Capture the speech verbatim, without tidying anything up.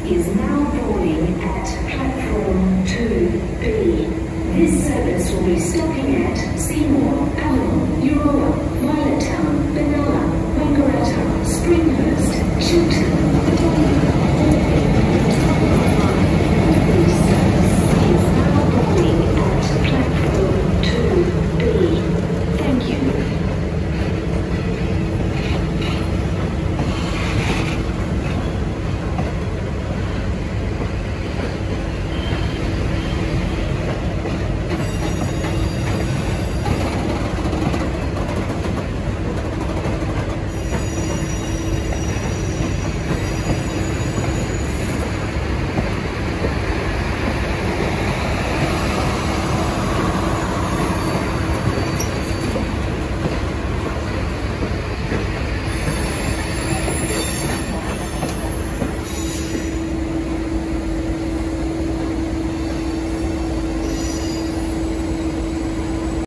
is now boarding at platform two B. This service will be stopping at Seymour, Allen, Euroa, Violet Town, Benalla, Wangaratta, Springhurst, Shunts.